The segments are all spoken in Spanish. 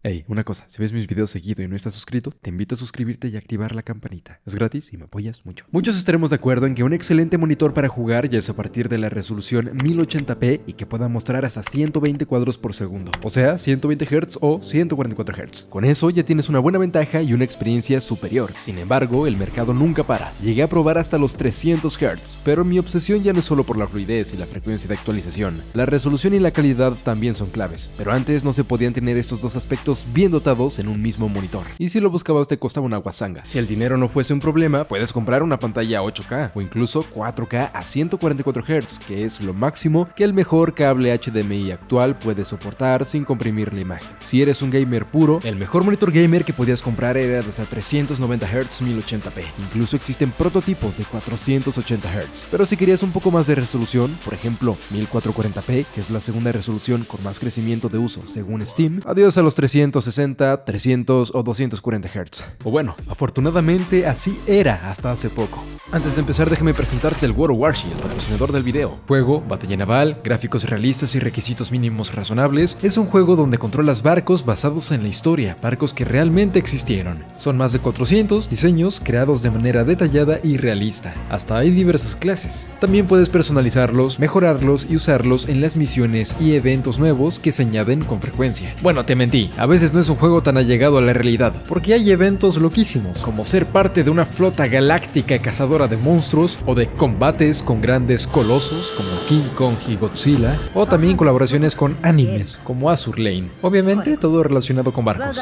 Hey, una cosa, si ves mis videos seguido y no estás suscrito, te invito a suscribirte y activar la campanita. Es gratis y me apoyas mucho. Muchos estaremos de acuerdo en que un excelente monitor para jugar ya es a partir de la resolución 1080p y que pueda mostrar hasta 120 cuadros por segundo, o sea, 120 Hz o 144 Hz. Con eso ya tienes una buena ventaja y una experiencia superior. Sin embargo, el mercado nunca para. Llegué a probar hasta los 300 Hz, pero mi obsesión ya no es solo por la fluidez y la frecuencia de actualización. La resolución y la calidad también son claves, pero antes no se podían tener estos dos aspectos bien dotados en un mismo monitor. Y si lo buscabas te costaba una guasanga. Si el dinero no fuese un problema, puedes comprar una pantalla 8K o incluso 4K a 144 Hz, que es lo máximo que el mejor cable HDMI actual puede soportar sin comprimir la imagen. Si eres un gamer puro, el mejor monitor gamer que podías comprar era de hasta 390 Hz 1080p. Incluso existen prototipos de 480 Hz. Pero si querías un poco más de resolución, por ejemplo 1440p, que es la segunda resolución con más crecimiento de uso según Steam, adiós a los 360, 300 o 240 Hz. O bueno, afortunadamente así era hasta hace poco. Antes de empezar, déjame presentarte el World of Warship, el patrocinador del video. Juego, batalla naval, gráficos realistas y requisitos mínimos razonables. Es un juego donde controlas barcos basados en la historia, barcos que realmente existieron. Son más de 400 diseños creados de manera detallada y realista. Hasta hay diversas clases. También puedes personalizarlos, mejorarlos y usarlos en las misiones y eventos nuevos que se añaden con frecuencia. Bueno, te mentí, a veces no es un juego tan allegado a la realidad, porque hay eventos loquísimos, como ser parte de una flota galáctica cazadora de monstruos, o de combates con grandes colosos como King Kong y Godzilla, o también colaboraciones con animes como Azur Lane. Obviamente todo relacionado con barcos.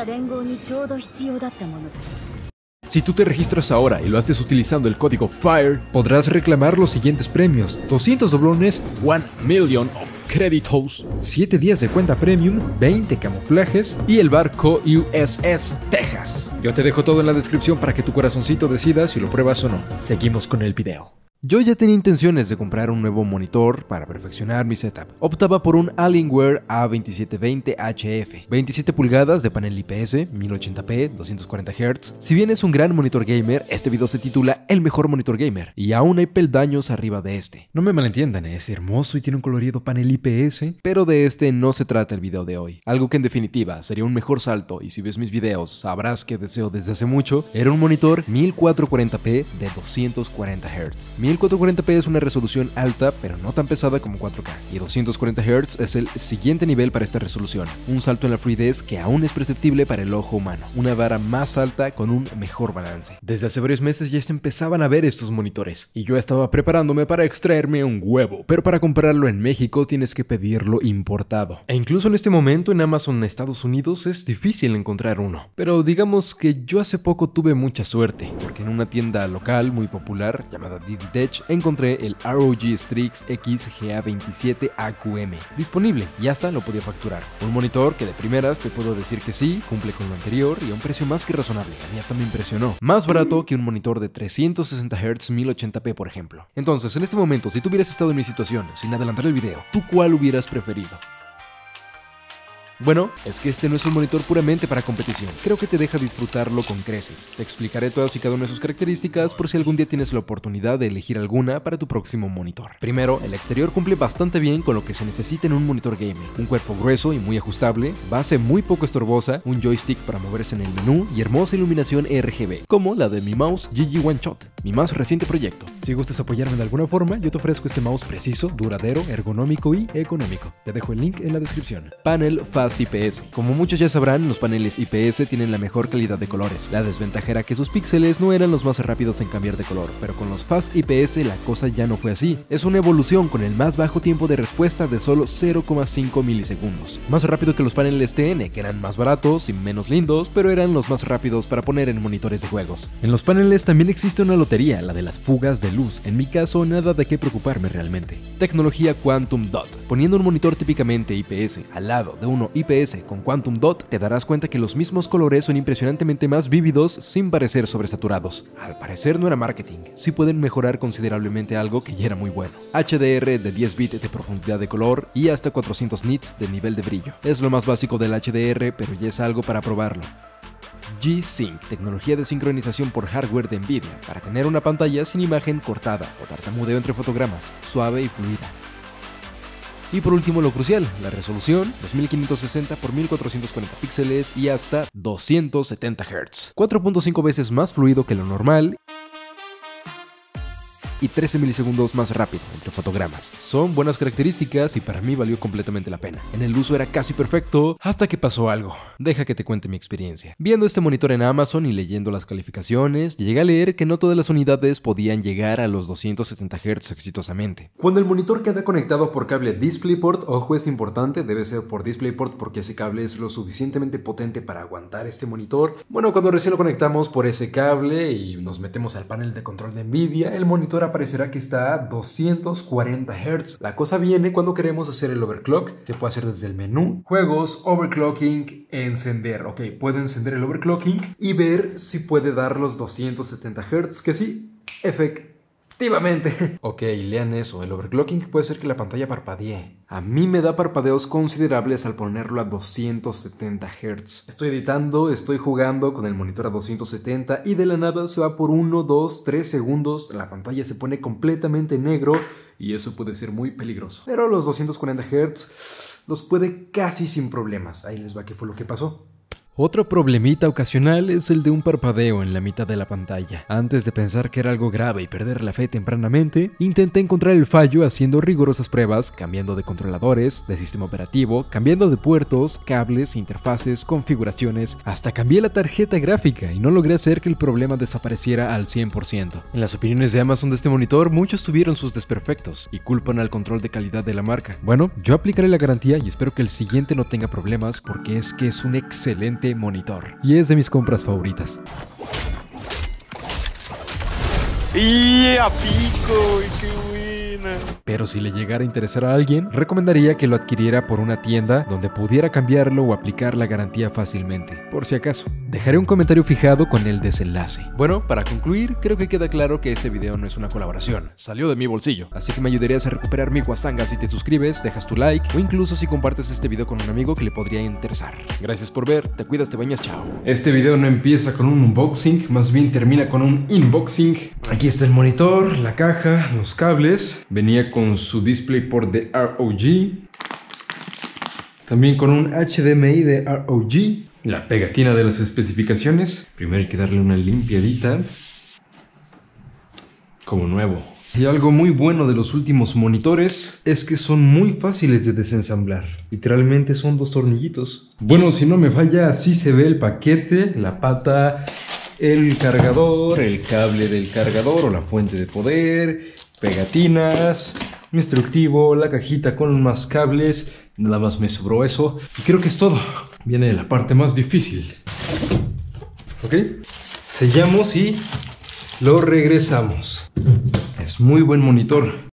Si tú te registras ahora y lo haces utilizando el código FIRE, podrás reclamar los siguientes premios: 200 doblones, 1 million of créditos, 7 días de cuenta premium, 20 camuflajes y el barco USS Texas. Yo te dejo todo en la descripción para que tu corazoncito decida si lo pruebas o no. Seguimos con el video. Yo ya tenía intenciones de comprar un nuevo monitor para perfeccionar mi setup. Optaba por un Alienware A2720HF, 27 pulgadas de panel IPS, 1080p, 240 Hz. Si bien es un gran monitor gamer, este video se titula El mejor monitor gamer, y aún hay peldaños arriba de este. No me malentiendan, es hermoso y tiene un colorido panel IPS, pero de este no se trata el video de hoy. Algo que en definitiva sería un mejor salto, y si ves mis videos sabrás que deseo desde hace mucho, era un monitor 1440p de 240 Hz. 1440p es una resolución alta, pero no tan pesada como 4K, y 240 Hz es el siguiente nivel para esta resolución, un salto en la fluidez que aún es perceptible para el ojo humano, una vara más alta con un mejor balance. Desde hace varios meses ya se empezaban a ver estos monitores, y yo estaba preparándome para extraerme un huevo, pero para comprarlo en México tienes que pedirlo importado, e incluso en este momento en Amazon Estados Unidos es difícil encontrar uno. Pero digamos que yo hace poco tuve mucha suerte, porque en una tienda local muy popular llamada DigiTech encontré el ROG Strix X GA27 AQM disponible y hasta lo podía facturar. Un monitor que de primeras te puedo decir que sí, cumple con lo anterior y a un precio más que razonable. A mí hasta me impresionó. Más barato que un monitor de 360 Hz 1080p, por ejemplo. Entonces, en este momento, si tú hubieras estado en mi situación, sin adelantar el video, ¿tú cuál hubieras preferido? Bueno, es que este no es un monitor puramente para competición. Creo que te deja disfrutarlo con creces. Te explicaré todas y cada una de sus características por si algún día tienes la oportunidad de elegir alguna para tu próximo monitor. Primero, el exterior cumple bastante bien con lo que se necesita en un monitor gamer. Un cuerpo grueso y muy ajustable, base muy poco estorbosa, un joystick para moverse en el menú y hermosa iluminación RGB, como la de mi mouse GG One Shot, mi más reciente proyecto. Si gustas apoyarme de alguna forma, yo te ofrezco este mouse preciso, duradero, ergonómico y económico. Te dejo el link en la descripción. Panel Fast IPS. Como muchos ya sabrán, los paneles IPS tienen la mejor calidad de colores. La desventaja era que sus píxeles no eran los más rápidos en cambiar de color, pero con los Fast IPS la cosa ya no fue así. Es una evolución con el más bajo tiempo de respuesta de solo 0,5 milisegundos. Más rápido que los paneles TN, que eran más baratos y menos lindos, pero eran los más rápidos para poner en monitores de juegos. En los paneles también existe una lotería, la de las fugas de luz. En mi caso, nada de qué preocuparme realmente. Tecnología Quantum Dot. Poniendo un monitor típicamente IPS al lado de uno IPS con Quantum Dot, te darás cuenta que los mismos colores son impresionantemente más vívidos sin parecer sobresaturados. Al parecer no era marketing, sí pueden mejorar considerablemente algo que ya era muy bueno. HDR de 10 bits de profundidad de color y hasta 400 nits de nivel de brillo. Es lo más básico del HDR, pero ya es algo para probarlo. G-Sync, tecnología de sincronización por hardware de Nvidia, para tener una pantalla sin imagen cortada o tartamudeo entre fotogramas, suave y fluida. Y por último lo crucial, la resolución, 2560 x 1440 píxeles y hasta 270 Hz. 4.5 veces más fluido que lo normal y 13 milisegundos más rápido entre fotogramas. Son buenas características y para mí valió completamente la pena. En el uso era casi perfecto hasta que pasó algo. Deja que te cuente mi experiencia. Viendo este monitor en Amazon y leyendo las calificaciones, llegué a leer que no todas las unidades podían llegar a los 270 Hz exitosamente. Cuando el monitor queda conectado por cable DisplayPort, ojo, es importante, debe ser por DisplayPort porque ese cable es lo suficientemente potente para aguantar este monitor. Bueno, cuando recién lo conectamos por ese cable y nos metemos al panel de control de Nvidia, el monitor aparecerá que está a 240 Hz. La cosa viene cuando queremos hacer el overclock. Se puede hacer desde el menú, juegos, overclocking, encender. Ok, puedo encender el overclocking y ver si puede dar los 270 Hz, que sí, efectivamente. Ok, lean eso, el overclocking puede ser que la pantalla parpadee. A mí me da parpadeos considerables al ponerlo a 270 Hz. Estoy editando, estoy jugando con el monitor a 270 y de la nada se va por 1, 2, 3 segundos, la pantalla se pone completamente negro y eso puede ser muy peligroso. Pero los 240 Hz los puede casi sin problemas. Ahí les va qué fue lo que pasó. Otro problemita ocasional es el de un parpadeo en la mitad de la pantalla. Antes de pensar que era algo grave y perder la fe tempranamente, intenté encontrar el fallo haciendo rigurosas pruebas, cambiando de controladores, de sistema operativo, cambiando de puertos, cables, interfaces, configuraciones, hasta cambié la tarjeta gráfica y no logré hacer que el problema desapareciera al 100%. En las opiniones de Amazon de este monitor, muchos tuvieron sus desperfectos y culpan al control de calidad de la marca. Bueno, yo aplicaré la garantía y espero que el siguiente no tenga problemas porque es un excelente monitor y es de mis compras favoritas. ¡Y a pico! ¡Qué buena! Pero si le llegara a interesar a alguien, recomendaría que lo adquiriera por una tienda donde pudiera cambiarlo o aplicar la garantía fácilmente, por si acaso. Dejaré un comentario fijado con el desenlace. Bueno, para concluir, creo que queda claro que este video no es una colaboración, salió de mi bolsillo, así que me ayudarías a recuperar mi guastanga si te suscribes, dejas tu like o incluso si compartes este video con un amigo que le podría interesar. Gracias por ver, te cuidas, te bañas, chao. Este video no empieza con un unboxing, más bien termina con un inboxing. Aquí está el monitor, la caja, los cables. Venía con su DisplayPort de ROG. También con un HDMI de ROG. La pegatina de las especificaciones. Primero hay que darle una limpiadita. Como nuevo. Y algo muy bueno de los últimos monitores es que son muy fáciles de desensamblar. Literalmente son dos tornillitos. Bueno, si no me falla, así se ve el paquete, la pata, el cargador, el cable del cargador o la fuente de poder, pegatinas, instructivo, la cajita con más cables. Nada más me sobró eso y creo que es todo. Viene la parte más difícil. Ok, sellamos y lo regresamos. Es muy buen monitor.